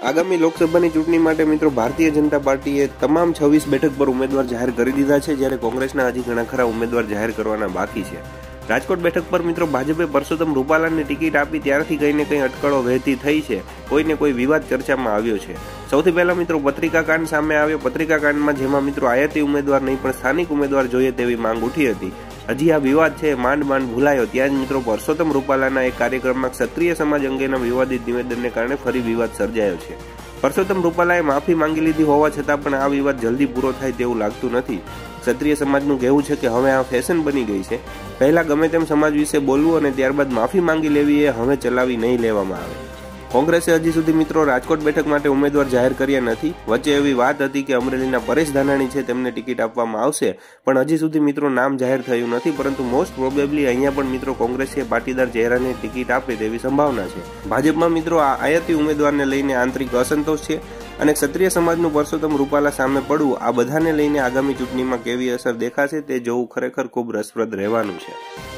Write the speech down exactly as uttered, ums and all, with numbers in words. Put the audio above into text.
આગામી લોકસભાની ચૂંટણી માટે મિત્રો ભારતીય જનતા પાર્ટીએ તમામ છવ્વીસ બેઠક પર ઉમેદવાર જાહેર કરી દીધા છે, જ્યારે કોંગ્રેસના હજી ઘણા ખરા ઉમેદવાર જાહેર કરવાના બાકી છે. રાજકોટ બેઠક પર મિત્રો ભાજપે પરસોત્તમ રૂપાલાને ટિકિટ આપી ત્યારથી કંઈને કંઈ અટકળો વહેતી થઈ છે. કોઈને કોઈ વિવાદ ચર્ચામાં આવ્યો છે. સૌથી પહેલા મિત્રો પત્રિકા કાંડ સામે આવ્યો. પત્રિકા કાંડમાં જેમાં મિત્રો આયાતી ઉમેદવાર નહીં પણ સ્થાનિક ઉમેદવાર જોઈએ તેવી માંગ ઉઠી હતી. હજી આ વિવાદ છે માંડ માંડ ભૂલાયો ત્યાં જ મિત્રો પરસોત્તમ રૂપાલાના એક કાર્યક્રમમાં ક્ષત્રિય સમાજ અંગેના વિવાદિત નિવેદનને કારણે ફરી વિવાદ સર્જાયો છે. પરસોત્તમ રૂપાલાએ માફી માંગી લીધી હોવા છતાં પણ આ વિવાદ જલ્દી પૂરો થાય તેવું લાગતું નથી. ક્ષત્રિય સમાજનું કહેવું છે કે હવે આ ફેશન બની ગઈ છે. પહેલા ગમે તેમ સમાજ વિશે બોલવું અને ત્યારબાદ માફી માંગી લેવી એ હવે ચલાવી નહીં લેવામાં આવે. કોંગ્રેસે હજી સુધી મિત્રો રાજકોટ બેઠક માટે ઉમેદવાર જાહેર કર્યા નથી. વચ્ચે એવી વાત હતી કે અમરેલીના પરેશ ધાનાણી છે તેમને ટિકિટ આપવામાં આવશે, પણ હજી સુધી મિત્રો નામ જાહેર થયું નથી. પરંતુ મોસ્ટ પ્રોબેબલી અહીંયા પણ મિત્રો કોંગ્રેસે પાટીદાર ચહેરાને ટિકિટ આપે તેવી સંભાવના છે. ભાજપમાં મિત્રો આ આયાતી ઉમેદવારને લઈને આંતરિક અસંતોષ છે અને ક્ષત્રિય સમાજનું પરસોત્તમ રૂપાલા સામે પડવું આ બધાને લઈને આગામી ચૂંટણીમાં કેવી અસર દેખાશે તે જોવું ખરેખર ખૂબ રસપ્રદ રહેવાનું છે.